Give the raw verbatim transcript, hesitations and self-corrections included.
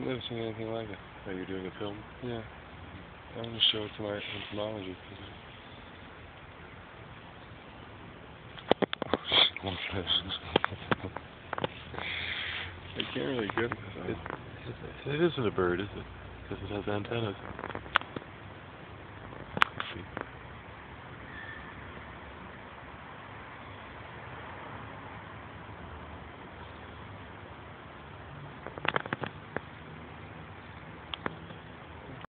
I've never seen anything like it. Are you doing a film? Yeah. I'm going to show it to my entomology. What's this? I can't really get this. It, it, it isn't a bird, is it? Because it has antennas.